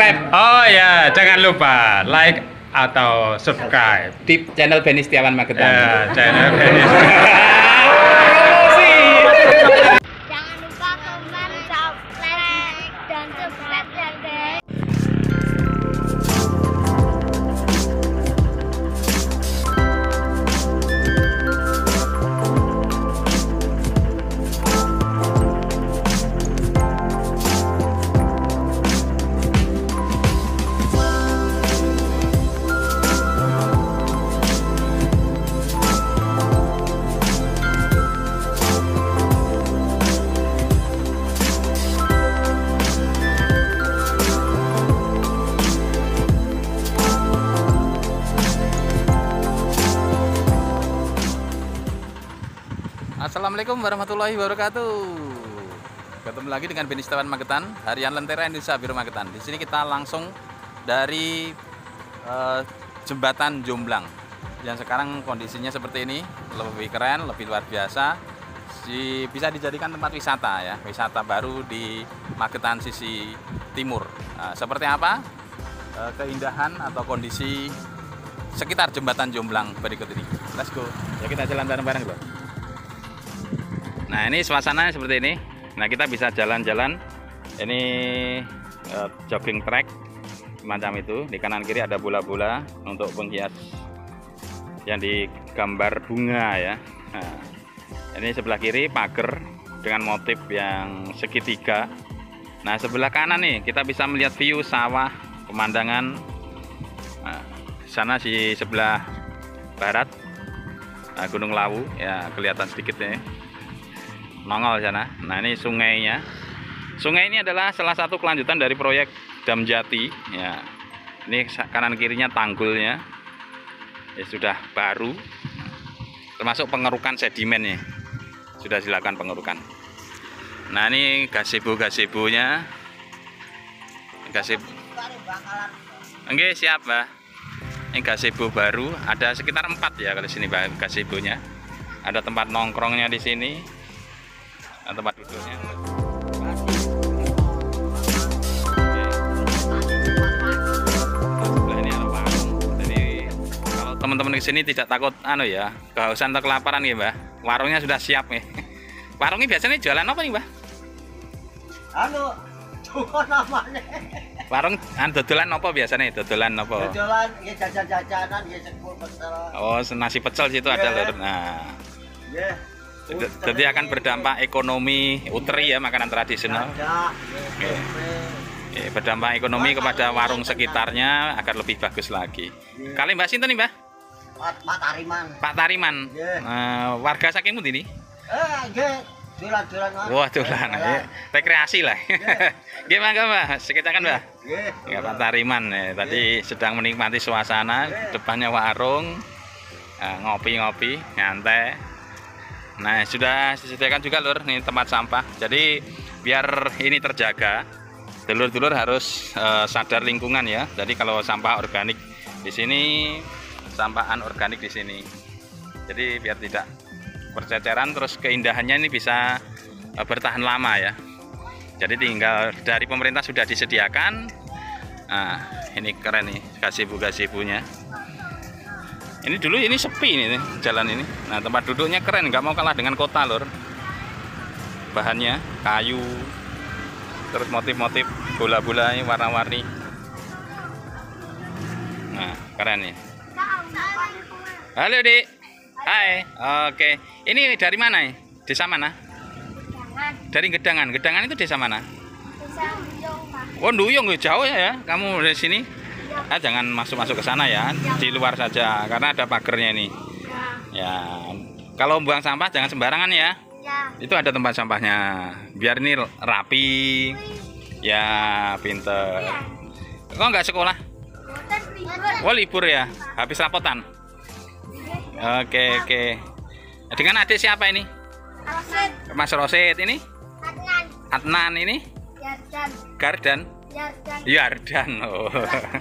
subscribe. Oh ya, jangan lupa like atau subscribe di channel Benny Setiawan Magetan. ya, channel Benny. Jangan lupa komen, like, dan subscribe ya guys. Assalamualaikum warahmatullahi wabarakatuh. Ketemu lagi dengan Benny Setiawan Magetan, Harian Lentera Indonesia Biro Magetan. Di sini kita langsung dari Jembatan Jomblang. Yang sekarang kondisinya seperti ini, lebih keren, lebih luar biasa. Bisa dijadikan tempat wisata ya, wisata baru di Magetan sisi timur. Seperti apa keindahan atau kondisi sekitar Jembatan Jomblang berikut ini. Let's go. Ya kita jalan bareng-bareng loh. Nah ini suasananya seperti ini. Nah kita bisa jalan-jalan. Ini jogging track semacam itu. Di kanan kiri ada bola-bola untuk penghias yang digambar bunga ya. Nah, ini sebelah kiri pagar dengan motif yang segitiga. Nah sebelah kanan nih kita bisa melihat view sawah, pemandangan. Nah, sana di sebelah barat Gunung Lawu ya, kelihatan sedikit ya. Nongol sana. Nah ini sungainya. Sungai ini adalah salah satu kelanjutan dari proyek Dam Jati ya. Ini kanan kirinya tanggulnya ya, sudah baru, termasuk pengerukan sedimen ya, sudah dilakukan pengerukan. Nah ini gazebo-gazebonya, gazebo. Oke siap Mbak. Ini gazebo baru, ada sekitar 4 ya kalau sini Mbak gazebonya. Ada tempat nongkrongnya di sini. Tempat duduknya. Sebelah ini ada warung. Jadi kalau teman-teman ke sini tidak takut ya, kehausan atau kelaparan ya, Mbak. Warungnya sudah siap nih. Warungnya biasanya jualan apa nih, Mbak? Coba namanya. Warung dodolan apa biasanya? Dodolan apa? Dodolan ya jajan-jajanan ya sekul pecel. Oh, nasi pecel situ ada lho. Nah. Nggih. Jadi akan berdampak ekonomi uteri ya, makanan tradisional. Berdampak ekonomi kepada warung sekitarnya agar lebih bagus lagi. Kali Mbak sinten nih Mbak? Pak Tariman. Pak Tariman. Warga saking pundi ini? Nggih, dolan-dolan. Wah, dolan. Rekreasi lah. Nggih mangga Mbak, sekitarkan Mbak. Nggih. Ya Pak Tariman tadi sedang menikmati suasana, depannya warung, ngopi-ngopi, nyantai. Nah sudah disediakan juga lur nih tempat sampah. Jadi biar ini terjaga, dulur-dulur harus sadar lingkungan ya. Jadi kalau sampah organik di sini, sampah anorganik di sini. Jadi biar tidak berceceran, terus keindahannya ini bisa bertahan lama ya. Jadi tinggal dari pemerintah sudah disediakan. Nah ini keren nih gazebo-gazebonya. Ini dulu ini sepi nih jalan ini. Nah tempat duduknya keren, nggak mau kalah dengan kota lur. Bahannya kayu, terus motif-motif bola-bola ini warna-warni. Nah keren nih. Halo Dik. Hai. Oke. Ini dari mana nih? Desa mana? Dari Gedangan. Gedangan itu desa mana? Desa Duyung, Pak. Oh Duyung jauh ya kamu dari sini. Jangan masuk-masuk ke sana ya, di luar saja karena ada pagernya ini. Ya, kalau buang sampah jangan sembarangan ya. Ya. Itu ada tempat sampahnya, biar ini rapi. Ya, pinter. Kok nggak sekolah? Oh libur ya, habis rapotan. Oke. Dengan adik siapa ini? Mas Rosid ini? Adnan ini? Gardan. Yardan. Oh.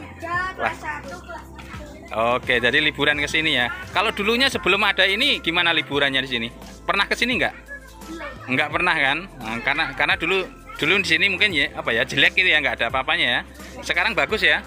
Oke, jadi liburan ke sini ya. Kalau dulunya sebelum ada ini gimana liburannya di sini? Pernah ke sini nggak? Nggak pernah kan? Nah, karena dulu di sini mungkin ya jelek gitu ya, nggak ada apa-apanya ya. sekarang bagus ya.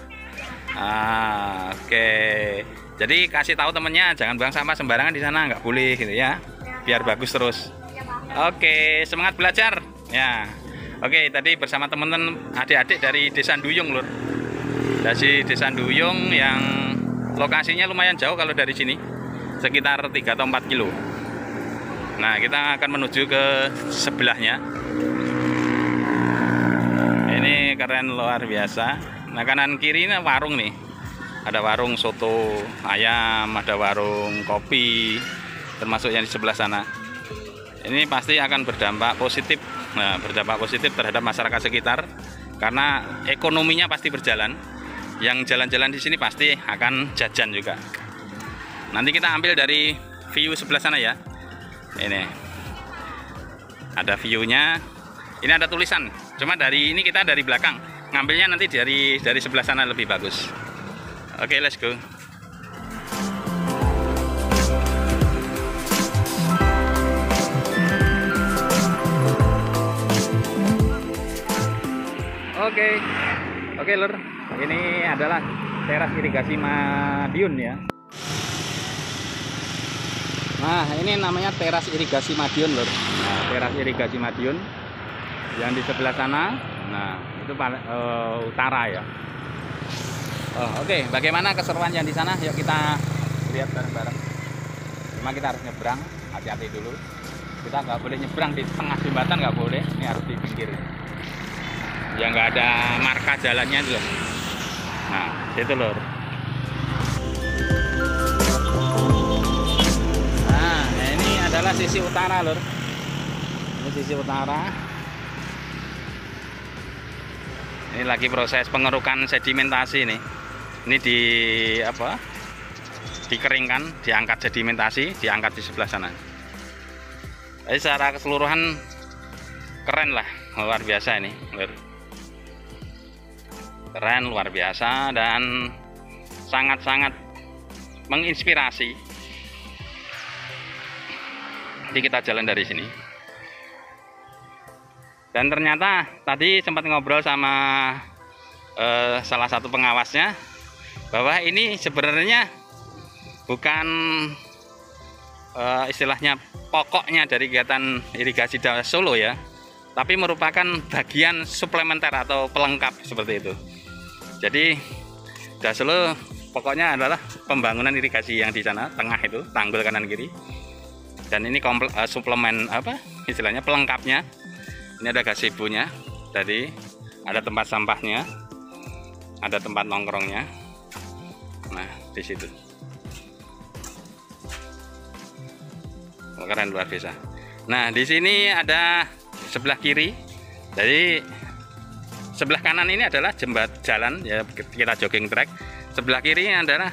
Oke. Jadi kasih tahu temennya jangan buang sampah sembarangan di sana, nggak boleh gitu ya. Biar bagus terus. Oke, semangat belajar ya. Oke, tadi bersama teman-teman adik-adik dari Desa Duyung lur. Dari Desa Duyung yang lokasinya lumayan jauh kalau dari sini, sekitar 3 atau 4 kilo. Nah, kita akan menuju ke sebelahnya. Ini keren luar biasa. Nah, kanan kiri ini warung nih. Ada warung soto ayam, ada warung kopi, termasuk yang di sebelah sana. Ini pasti akan berdampak positif. Nah, berdampak positif terhadap masyarakat sekitar karena ekonominya pasti berjalan. Yang jalan-jalan di sini pasti akan jajan juga. Nanti kita ambil dari view sebelah sana ya. Ini ada view-nya. Ini ada tulisan. Cuma dari ini kita dari belakang. Ngambilnya nanti dari sebelah sana lebih bagus. Oke, let's go. Oke lur, ini adalah teras irigasi Madiun ya. Nah, ini namanya teras irigasi Madiun lur. Nah, teras irigasi Madiun yang di sebelah sana. Nah, itu utara ya. Oke, bagaimana keseruan yang di sana? Yuk kita lihat bareng-bareng. Cuma kita harus nyebrang, hati-hati dulu. Kita nggak boleh nyebrang di tengah jembatan, nggak boleh. Ini harus di pinggir. Ya nggak ada marka jalannya dulu. Nah, situ lur. Nah, ini adalah sisi utara lur. Ini sisi utara. Ini lagi proses pengerukan sedimentasi nih. Ini dikeringkan, diangkat sedimentasi, diangkat di sebelah sana. Jadi secara keseluruhan keren lah, luar biasa ini lur. Keren luar biasa dan sangat-sangat menginspirasi. Jadi kita jalan dari sini. Dan ternyata tadi sempat ngobrol sama salah satu pengawasnya bahwa ini sebenarnya bukan istilahnya pokoknya dari kegiatan irigasi Solo ya, tapi merupakan bagian suplementer atau pelengkap seperti itu. Jadi Solo pokoknya adalah pembangunan irigasi yang di sana tengah itu, tanggul kanan kiri. Dan ini suplemen istilahnya pelengkapnya. Ini ada gazebo-nya, tadi ada tempat sampahnya, ada tempat nongkrongnya. Nah, di situ. Keren luar biasa. Nah, di sini ada sebelah kiri. Jadi sebelah kanan ini adalah jalan ya, kita jogging track. Sebelah kiri adalah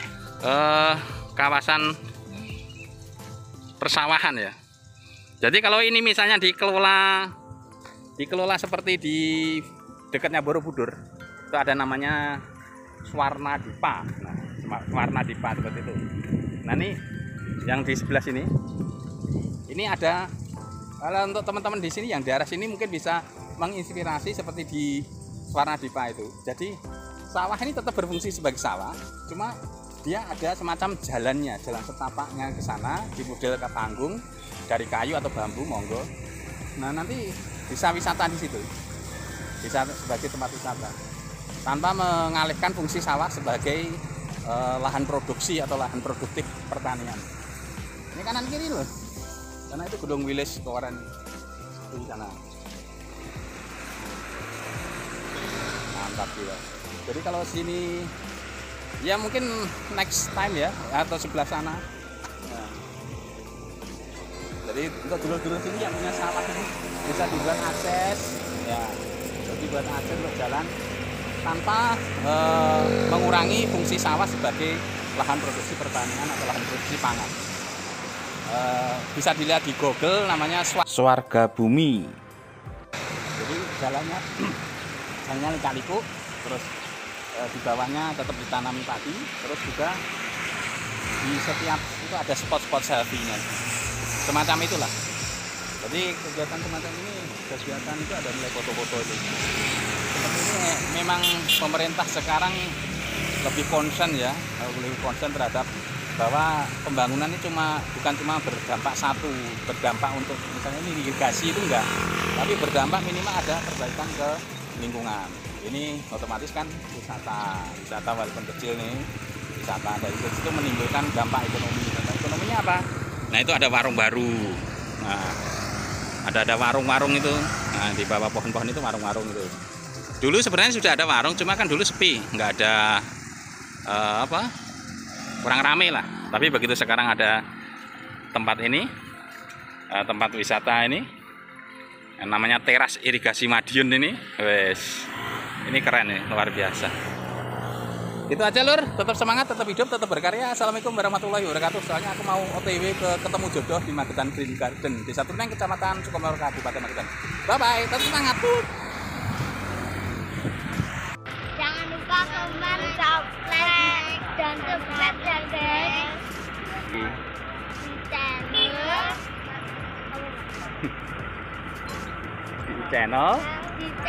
kawasan persawahan ya. Jadi kalau ini misalnya dikelola seperti di dekatnya Borobudur, itu ada namanya Swarnadipa. Nah, Swarnadipa seperti itu. Nah, ini yang di sebelah sini. Ini ada, kalau untuk teman-teman di sini yang daerah sini mungkin bisa menginspirasi seperti di Swarnadipa itu. Jadi sawah ini tetap berfungsi sebagai sawah, cuma dia ada semacam jalannya, jalan setapaknya ke sana, di model ke panggung dari kayu atau bambu, monggo. Nah, nanti bisa wisata di situ, bisa sebagai tempat wisata, tanpa mengalihkan fungsi sawah sebagai lahan produksi atau lahan produktif pertanian. Ini kanan kiri loh. Karena itu Gedung Wilis Toren di sana. Mantap juga. Jadi kalau sini ya mungkin next time ya, atau sebelah sana. Nah, jadi untuk dulur-dulur sini yang punya sawah ini bisa dibuat akses ya, dibuat akses untuk jalan tanpa mengurangi fungsi sawah sebagai lahan produksi pertanian atau lahan produksi pangan. Bisa dilihat di Google, namanya Swarga Bumi. Jadi jalannya lika-liku, terus di bawahnya tetap ditanami padi, terus juga di setiap itu ada spot-spot selfie-nya, semacam itulah. Jadi kegiatan semacam ini, kegiatan itu ada mulai foto-foto itu. Seperti ini memang pemerintah sekarang lebih concern ya, lebih concern terhadap bahwa pembangunan ini bukan cuma berdampak berdampak untuk misalnya ini irigasi itu enggak, tapi berdampak minimal ada perbaikan ke lingkungan. Ini otomatis kan wisata walaupun kecil nih, wisata dari situ menimbulkan dampak ekonomi. Dampak ekonominya apa? Nah itu ada warung baru. Nah ada warung-warung itu. Nah di bawah pohon-pohon itu warung-warung itu. Dulu sebenarnya sudah ada warung, cuma kan dulu sepi, nggak ada kurang rame lah. Tapi begitu sekarang ada tempat ini, tempat wisata ini, yang namanya teras irigasi Madiun ini, wes, ini keren nih, luar biasa. Itu aja lur, tetap semangat, tetap hidup, tetap berkarya. Assalamualaikum warahmatullahi wabarakatuh. Soalnya aku mau OTW ke ketemu jodoh di Magetan Green Garden, Desa Turneng, Kecamatan Sukomoro, Kabupaten Magetan. Bye bye, tetap semangat. Jangan lupa komen, subscribe, dan subscribe ya guys di channel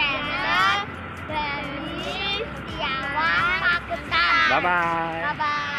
Bali Setiawan Magetan. Bye bye. Bye bye.